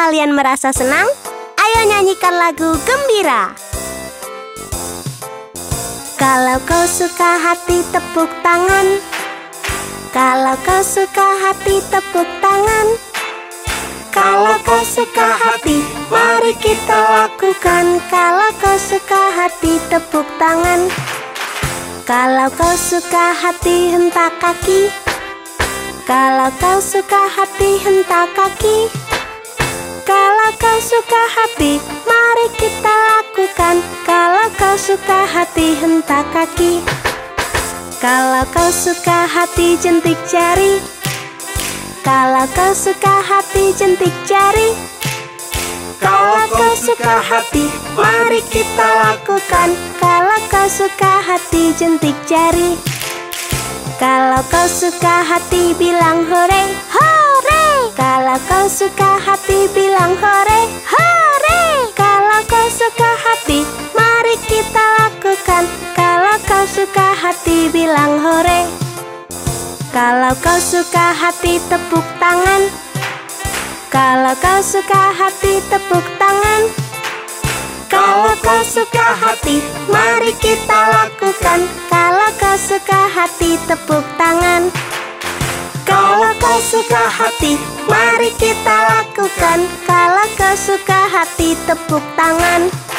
kalian merasa senang, ayo nyanyikan lagu gembira. Kalau kau suka hati, tepuk tangan. Kalau kau suka hati, tepuk tangan. Kalau kau suka hati, mari kita lakukan. Kalau kau suka hati, tepuk tangan. Kalau kau suka hati, hentak kaki. Kalau kau suka hati, hentak kaki. Kalau kau suka hati, mari kita lakukan. Kalau kau suka hati, hentak kaki. Kalau kau suka hati, jentik jari. Kalau kau suka hati, jentik jari. Kalau kau suka hati, mari kita lakukan. Kalau kau suka hati, jentik jari. Kalau kau suka hati, bilang hore, hore. Kalau kau suka hati, bilang hore, hore. Kalau kau suka hati, mari kita lakukan. Kalau kau suka hati, bilang hore. Kalau kau suka hati, tepuk tangan. Kalau kau suka hati, tepuk tangan. Kalau kau suka hati, mari kita lakukan. Kalau kau suka hati, tepuk tangan. Kalau kau suka hati, mari kita lakukan. Kalau kau suka hati, tepuk tangan.